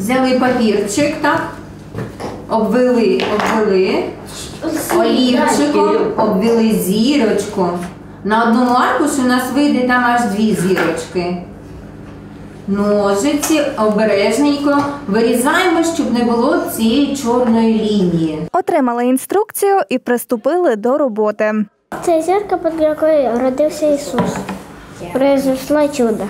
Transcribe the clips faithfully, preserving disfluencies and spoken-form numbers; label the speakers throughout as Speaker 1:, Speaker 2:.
Speaker 1: Взяли папірчик, так, обвели, обвели, олівчиком обвели зірочку. На одному аркуші у нас вийде там аж дві зірочки. Ножиці обережненько вирізаємо, щоб не було цієї чорної лінії.
Speaker 2: Отримали інструкцію і приступили до роботи.
Speaker 3: Це зірка, під якою родився Ісус. Произошло чудо.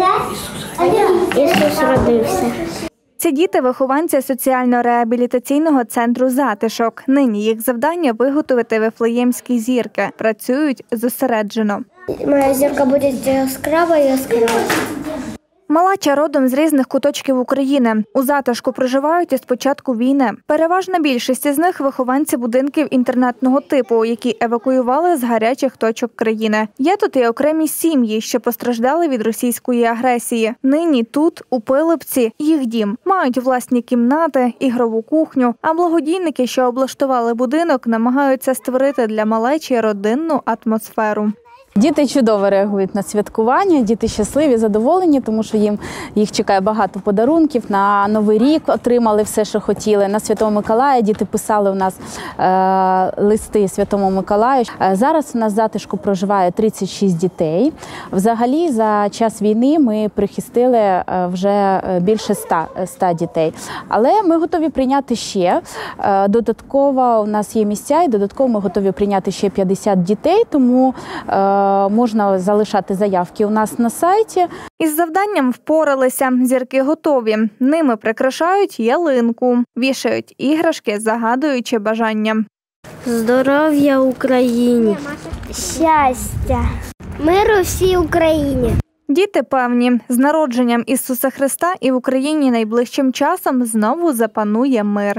Speaker 3: Ісус родився.
Speaker 2: Ці діти – вихованці соціально-реабілітаційного центру «Затишок». Нині їх завдання – виготовити вифлеємські зірки. Працюють зосереджено.
Speaker 3: Моя зірка буде яскрава, яскрава.
Speaker 2: Малача родом з різних куточків України. У Затишку проживають із початку війни. Переважна більшість із них – вихованці будинків інтернатного типу, які евакуювали з гарячих точок країни. Є тут і окремі сім'ї, що постраждали від російської агресії. Нині тут, у Пилипці, їх дім. Мають власні кімнати, ігрову кухню. А благодійники, що облаштували будинок, намагаються створити для малечі родинну атмосферу.
Speaker 4: Діти чудово реагують на святкування, діти щасливі, задоволені, тому що їм їх чекає багато подарунків. На Новий рік отримали все, що хотіли. На Святого Миколая діти писали у нас е, листи Святому Миколаю. Е, зараз у нас в Затишку проживає тридцять шість дітей. Взагалі за час війни ми прихистили е, вже більше ста дітей. Але ми готові прийняти ще. Е, додатково у нас є місця і додатково ми готові прийняти ще п'ятдесят дітей, тому е, можна залишати заявки у нас на сайті.
Speaker 2: Із завданням впоралися. Зірки готові. Ними прикрашають ялинку. Вішають іграшки, загадуючи бажання.
Speaker 3: Здоров'я Україні. Щастя. Миру всій Україні.
Speaker 2: Діти певні, з народженням Ісуса Христа і в Україні найближчим часом знову запанує мир.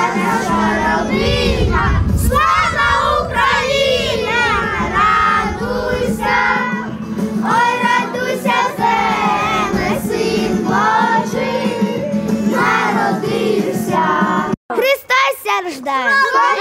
Speaker 5: Ой, радуйся, земле, син Божий народився.
Speaker 3: Христос рождає.